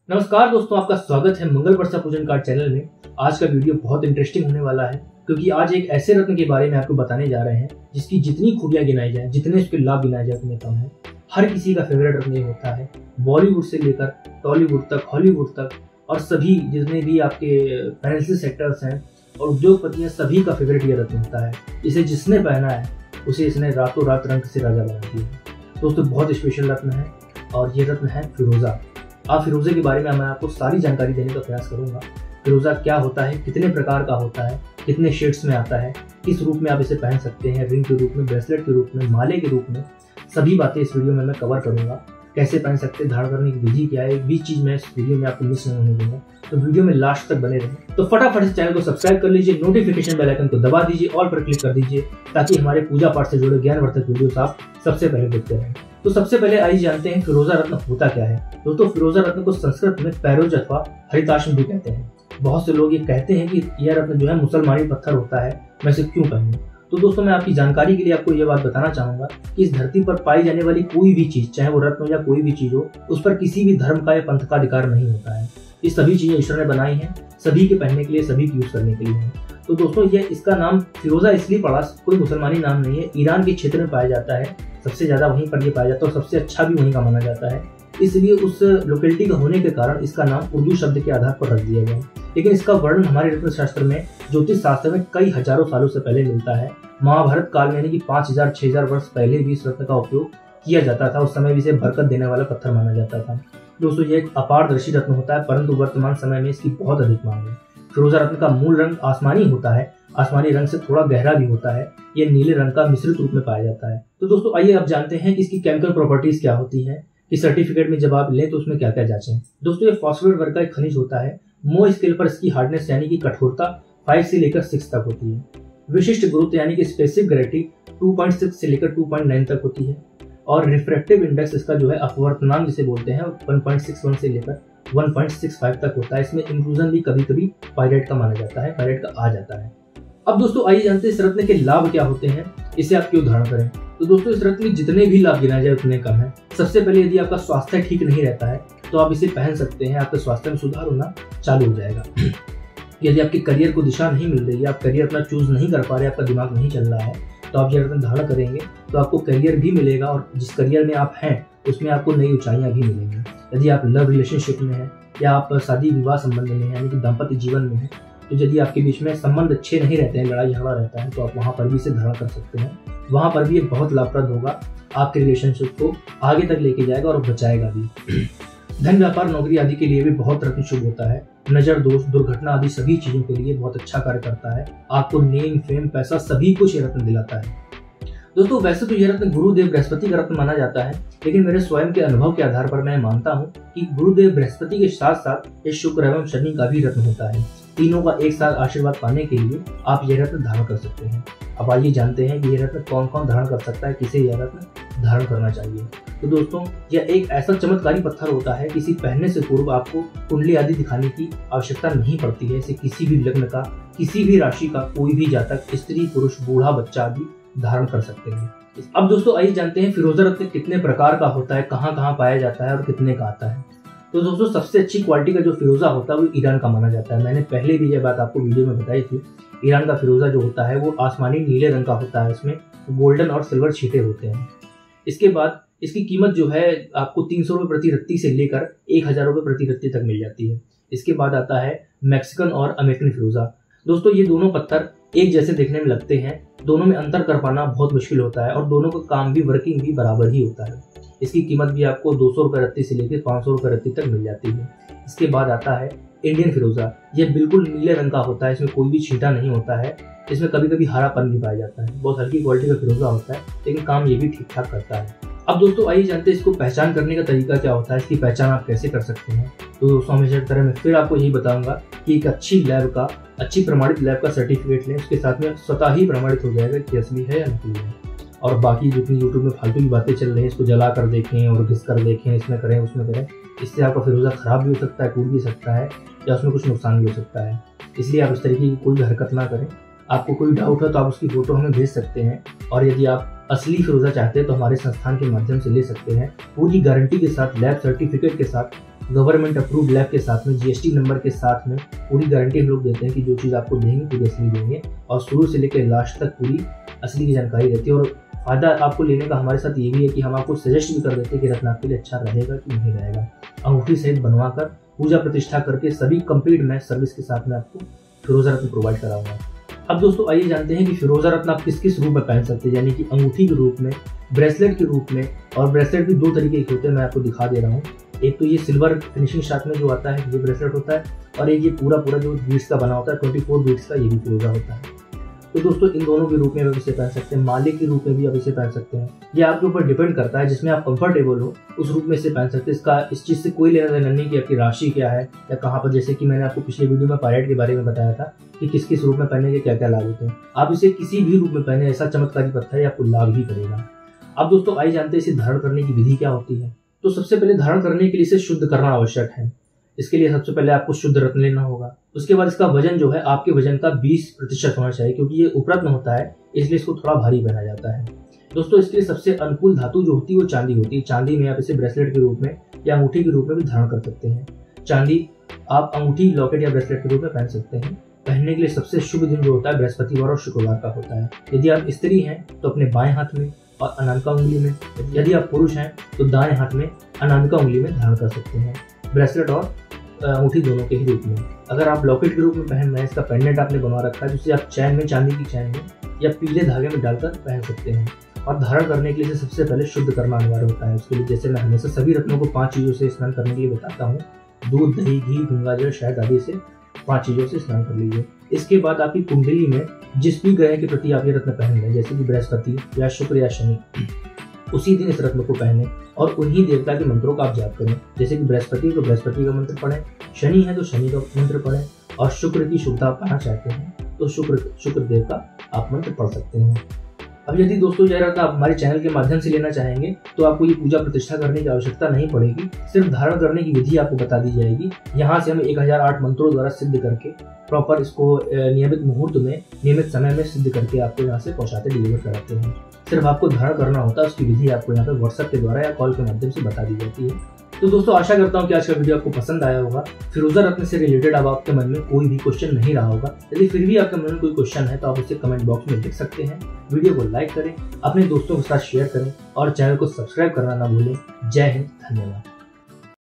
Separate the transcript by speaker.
Speaker 1: नमस्कार दोस्तों, आपका स्वागत है मंगल वर्षा पूजन कार्ड चैनल में। आज का वीडियो बहुत इंटरेस्टिंग होने वाला है क्योंकि आज एक ऐसे रत्न के बारे में आपको बताने जा रहे हैं जिसकी जितनी खूबियां गिनाई जाए, जितने उसके लाभ गिनाए जाए उतने कम है। हर किसी का फेवरेट रत्न ये होता है। बॉलीवुड से लेकर टॉलीवुड तक, हॉलीवुड तक और सभी जितने भी आपके फाइनेंशियल सेक्टर्स हैं और उद्योगपति हैं, सभी का फेवरेट ये रत्न होता है। इसे जिसने पहना है उसे इसने रातों रात रंग से राजा बना दिया है। दोस्तों, बहुत स्पेशल रत्न है और ये रत्न है फिरोजा। आप फिरोजे के बारे में मैं आपको सारी जानकारी देने का प्रयास करूंगा। फिरोजा क्या होता है, कितने प्रकार का होता है, कितने शेड्स में आता है, किस रूप में आप इसे पहन सकते हैं, रिंग के रूप में, ब्रेसलेट के रूप में, माले के रूप में, सभी बातें इस वीडियो में मैं कवर करूंगा। कैसे पहन सकते हैं, धारण करने की विधि क्या है, भी चीज मैं इस वीडियो में आपको मिस नहीं होने दूंगा। तो वीडियो में लास्ट तक बने रहें। तो फटाफट से चैनल को सब्सक्राइब कर लीजिए, नोटिफिकेशन बेल आइकन को दबा दीजिए, ऑल पर क्लिक कर दीजिए ताकि हमारे पूजा पाठ से जुड़े ज्ञानवर्धक वीडियोस आप सबसे पहले देखते रहें। तो सबसे पहले आइए जानते हैं फिरोजा रत्न होता क्या है। दोस्तों, फिरोजा रत्न को संस्कृत में पैरोज अथवा हरिताश्म भी कहते हैं। बहुत से लोग ये कहते हैं कि यह रत्न जो है मुसलमानी पत्थर होता है, मैं इसे क्यों पहनूं। तो दोस्तों, मैं आपकी जानकारी के लिए आपको यह बात बताना चाहूंगा कि इस धरती पर पाई जाने वाली कोई भी चीज, चाहे वो रत्न हो या कोई भी चीज हो, उस पर किसी भी धर्म का या पंथ का अधिकार नहीं होता है। ये सभी चीजें ईश्वर ने बनाई हैं, सभी के पहनने के लिए, सभी की यूज करने के लिए है। तो दोस्तों, ये इसका नाम फिरोजा इसलिए पड़ा, कोई मुसलमानी नाम नहीं है। ईरान के क्षेत्र में पाया जाता है, सबसे ज्यादा वहीं पर ये पाया जाता है और सबसे अच्छा भी वहीं का माना जाता है। इसलिए उस लोकेलिटी का होने के कारण इसका नाम उर्दू शब्द के आधार पर रख दिया गया। लेकिन इसका वर्णन हमारे रत्न शास्त्र में, ज्योतिष शास्त्र में कई हजारों सालों से पहले मिलता है। महाभारत काल में यानी कि 5000-6000 वर्ष पहले भी इस रत्न का उपयोग किया जाता था। उस समय भी इसे बरकत देने वाला पत्थर माना जाता था। दोस्तों, ये एक अपारदर्शी रत्न होता है, परंतु वर्तमान समय में इसकी बहुत अधिक मांग है। फिरोजा रत्न का मूल रंग आसमानी होता है, आसमानी रंग से थोड़ा गहरा भी होता है। यह नीले रंग का मिश्रित रूप में पाया जाता है। तो दोस्तों, आइए अब जानते हैं कि इसकी केमिकल प्रॉपर्टीज क्या होती है, कि सर्टिफिकेट में जब आप लें तो उसमें क्या क्या जांचें। दोस्तों, ये फॉस्फेट वर्ग का एक खनिज होता है। मो स्केल पर इसकी हार्डनेस यानी कि कठोरता 5 से लेकर 6 तक होती है। विशिष्ट गुरुत्व यानी कि स्पेसिफिक ग्रेविटी 2.6 से लेकर 2.9 तक होती है। और रिफ्रैक्टिव इंडेक्स इसका जो है, अपवर्तनांक जिसे बोलते हैं, 1.61 से लेकर 1.65 तक होता है। इसमें इंक्लूजन भी कभी कभी पायरेट का माना जाता है, पायरेट का आ जाता है। अब दोस्तों, आइए जानते हैं इस रत्न के लाभ क्या होते हैं, इसे आप क्यों धारण करें। तो दोस्तों, इस रत्न में जितने भी लाभ गिनाए जाए उतने कम है। सबसे पहले, यदि आपका स्वास्थ्य ठीक नहीं रहता है तो आप इसे पहन सकते हैं, आपके स्वास्थ्य में सुधार होना चालू हो जाएगा। यदि आपके करियर को दिशा नहीं मिल रही है, आप करियर अपना चूज नहीं कर पा रहे, आपका दिमाग नहीं चल रहा है, तो आप ये रत्न धारण करेंगे तो आपको करियर भी मिलेगा और जिस करियर में आप हैं उसमें आपको नई ऊंचाइयां भी मिलेंगी। यदि आप लव रिलेशनशिप में हैं या आप शादी विवाह संबंध में हैं, यानी कि दाम्पत्य जीवन में हैं, तो यदि आपके बीच में संबंध अच्छे नहीं रहते हैं, लड़ाई झगड़ा रहता है, तो आप वहां पर भी इसे धारण कर सकते हैं। वहां पर भी ये बहुत लाभप्रद होगा, आपके रिलेशनशिप को आगे तक लेके जाएगा और बचाएगा भी। धन, व्यापार, नौकरी आदि के लिए भी बहुत रत्न शुभ होता है। नजर दोष, दुर्घटना आदि सभी चीजों के लिए बहुत अच्छा कार्य करता है। आपको नेम, फेम, पैसा सभी कुछ ये रत्न दिलाता है। दोस्तों, वैसे तो यह रत्न गुरुदेव बृहस्पति का रत्न माना जाता है, लेकिन मेरे स्वयं के अनुभव के आधार पर मैं मानता हूँ कि गुरुदेव बृहस्पति के साथ साथ ये शुक्र एवं शनि का भी रत्न होता है। तीनों का एक साथ आशीर्वाद पाने के लिए आप यह रत्न धारण कर सकते हैं। अब आइए जानते हैं कि यह रत्न कौन कौन धारण कर सकता है, किसे यह रत्न धारण करना चाहिए। तो दोस्तों, यह एक ऐसा चमत्कारी पत्थर होता है, किसी पहनने से पूर्व आपको कुंडली आदि दिखाने की आवश्यकता नहीं पड़ती है। इसे किसी भी लग्न का, किसी भी राशि का कोई भी जातक, स्त्री, पुरुष, बूढ़ा, बच्चा आदि धारण कर सकते हैं। अब दोस्तों, आइए जानते हैं फिरोजा रत्न कितने प्रकार का होता है, कहाँ कहाँ पाया जाता है और कितने का आता है। तो दोस्तों, सबसे अच्छी क्वालिटी का जो फिरोजा होता है वो ईरान का माना जाता है। मैंने पहले भी यह बात आपको वीडियो में बताई थी। ईरान का फिरोजा जो होता है वो आसमानी नीले रंग का होता है, इसमें गोल्डन और सिल्वर छींटे होते हैं। इसके बाद इसकी कीमत जो है आपको 300 रुपये प्रति रत्ती से लेकर 1000 रुपये प्रति रत्ती तक मिल जाती है। इसके बाद आता है मैक्सिकन और अमेरिकन फिरोजा। दोस्तों, ये दोनों पत्थर एक जैसे देखने में लगते हैं, दोनों में अंतर कर पाना बहुत मुश्किल होता है और दोनों का काम भी, वर्किंग भी बराबर ही होता है। इसकी कीमत भी आपको 200 रुपये रत्ती से लेकर 500 रुपये रत्ती तक मिल जाती है। इसके बाद आता है इंडियन फिरोजा। यह बिल्कुल नीले रंग का होता है, इसमें कोई भी छींटा नहीं होता है। इसमें कभी कभी हरापन भी पाया जाता है। बहुत हल्की क्वालिटी का फिरोजा होता है, लेकिन काम ये भी ठीक ठाक करता है। अब दोस्तों, आइए जानते हैं इसको पहचान करने का तरीका क्या होता है, इसकी पहचान आप कैसे कर सकते हैं। तो दोस्तों, हमेशा की तरह मैं फिर आपको यही बताऊंगा कि एक अच्छी लैब का, अच्छी प्रमाणित लैब का सर्टिफिकेट लें। उसके साथ में स्वतः ही प्रमाणित हो जाएगा कि असली है या नकली है। और बाकी जितनी यूट्यूब में फालतू की बातें चल रही हैं, इसको जला कर देखें और घिस कर देखें, इसमें करें उसमें करें, इससे आपका फिरोजा खराब भी हो सकता है, टूट भी सकता है या उसमें कुछ नुकसान भी हो सकता है। इसलिए आप इस तरीके की कोई भी हरकत ना करें। आपको कोई डाउट है तो आप उसकी फोटो हमें भेज सकते हैं, और यदि आप असली फिरोजा चाहते हैं तो हमारे संस्थान के माध्यम से ले सकते हैं। पूरी गारंटी के साथ, लैब सर्टिफिकेट के साथ गवर्नमेंट अप्रूव्ड लैब के साथ में, जीएसटी नंबर के साथ में पूरी गारंटी हम लोग देते हैं कि जो चीज़ आपको देंगे पूरी असली देंगे और शुरू से लेकर लास्ट तक पूरी असली की जानकारी रहती है। और फायदा आपको लेने का हमारे साथ ये भी है कि हम आपको सजेस्ट भी कर देते हैं कि रत्न आपके लिए अच्छा रहेगा कि नहीं रहेगा। अंगूठी सहित बनवा कर पूजा प्रतिष्ठा करके सभी कंप्लीट मैं सर्विस के साथ में आपको फिरोजा रत्न प्रोवाइड कराऊंगा। अब दोस्तों आइए जानते हैं कि फिरोजा रत्न आप किस किस रूप में पहन सकते हैं, यानी कि अंगूठी के रूप में, ब्रेसलेट के रूप में। और ब्रेसलेट भी 2 तरीके के होते हैं, मैं आपको दिखा दे रहा हूँ। एक तो ये सिल्वर फिनिशिंग साथ में जो आता है ये ब्रेसलेट होता है, और एक ये पूरा जो बीड्स का बना होता है 24 बीड्स का, ये भी फिरोजा होता है। तो दोस्तों इन दोनों के रूप में आप इसे पहन सकते हैं, माले के रूप में भी आप इसे पहन सकते हैं। ये आपके ऊपर डिपेंड करता है, जिसमें आप कंफर्टेबल हो उस रूप में इसे पहन सकते हैं। इस चीज़ से कोई लेना देना नहीं कि आपकी राशि क्या है या कहाँ पर। जैसे कि मैंने आपको पिछले वीडियो में पायरेट के बारे में बताया था कि किस किस रूप में पहनने के क्या क्या लाभ होते हैं। आप इसे किसी भी रूप में पहने, ऐसा चमत्कारी पत्थर है आपको लाभ ही करेगा। अब दोस्तों आइए जानते हैं इसे धारण करने की विधि क्या होती है। तो सबसे पहले धारण करने के लिए इसे शुद्ध करना आवश्यक है। इसके लिए सबसे पहले आपको शुद्ध रत्न लेना होगा। उसके बाद इसका वजन जो है आपके वजन का 20% होना चाहिए, क्योंकि ये उपरत्न होता है इसलिए इसको थोड़ा भारी बनाया जाता है। दोस्तों इसके लिए सबसे अनुकूल धातु जो होती है वो चांदी होती है। चांदी में आप इसे ब्रेसलेट के रूप में या अंगूठी के रूप में भी धारण कर सकते हैं। चांदी आप अंगूठी, लॉकेट या ब्रेसलेट के रूप में पहन सकते हैं। पहनने के लिए सबसे शुभ दिन जो होता है बृहस्पतिवार और शुक्रवार का होता है। यदि आप स्त्री हैं तो अपने बाएं हाथ में और अनामिका उंगली में, यदि आप पुरुष हैं तो दाएं हाथ में अनामिका उंगली में धारण कर सकते हैं, ब्रेसलेट और अंगूठी दोनों के ही रूप में। अगर आप लॉकेट के रूप में पहन रहे हैं, इसका पेंडेंट आपने बनवा रखा है, जिसे आप चैन में, चांदी की चैन में या पीले धागे में डालकर पहन सकते हैं। और धारण करने के लिए सबसे पहले शुद्ध करना अनिवार्य होता है। उसके लिए जैसे मैं हमेशा सभी रत्नों को 5 चीज़ों से स्नान करने के लिए बताता हूँ, दूध, दही, घी, गंगा जल, शहद आदि से 5 चीज़ों से स्नान कर लीजिए। इसके बाद आपकी कुंडली में जिस भी ग्रह के प्रति आप ये रत्न पहन रहे हैं, जैसे कि बृहस्पति या शुक्र या शनि, उसी दिन इस रत्न को पहने और उन्हीं देवता के मंत्रों का आप जाप करें। जैसे कि बृहस्पति तो बृहस्पति का मंत्र पढ़ें, शनि है तो शनि का मंत्र पढ़ें, और शुक्र की शुभता पाना चाहते हैं तो शुक्र देव का आप मंत्र पढ़ सकते हैं। अब यदि दोस्तों यह रत्न आप हमारे चैनल के माध्यम से लेना चाहेंगे तो आपको ये पूजा प्रतिष्ठा करने की आवश्यकता नहीं पड़ेगी, सिर्फ धारण करने की विधि आपको बता दी जाएगी। यहाँ से हम 1008 मंत्रों द्वारा सिद्ध करके प्रॉपर इसको नियमित मुहूर्त में, नियमित समय में सिद्ध करके आपको यहाँ से पहुँचाते, डिलीवर कराते हैं। सिर्फ आपको धारण करना होता है, उसकी विधि आपको यहाँ पे व्हाट्सएप के द्वारा या कॉल के माध्यम से बता दी जाती है। तो दोस्तों आशा करता हूँ कि आज का वीडियो आपको पसंद आया होगा। फिरोजा रत्न से रिलेटेड अब आपके मन में कोई भी क्वेश्चन नहीं रहा होगा। यदि फिर भी आपके मन में कोई क्वेश्चन है तो आप उसे कमेंट बॉक्स में लिख सकते हैं। वीडियो को लाइक करें, अपने दोस्तों के साथ शेयर करें और चैनल को सब्सक्राइब करना ना भूलें। जय हिंद, धन्यवाद।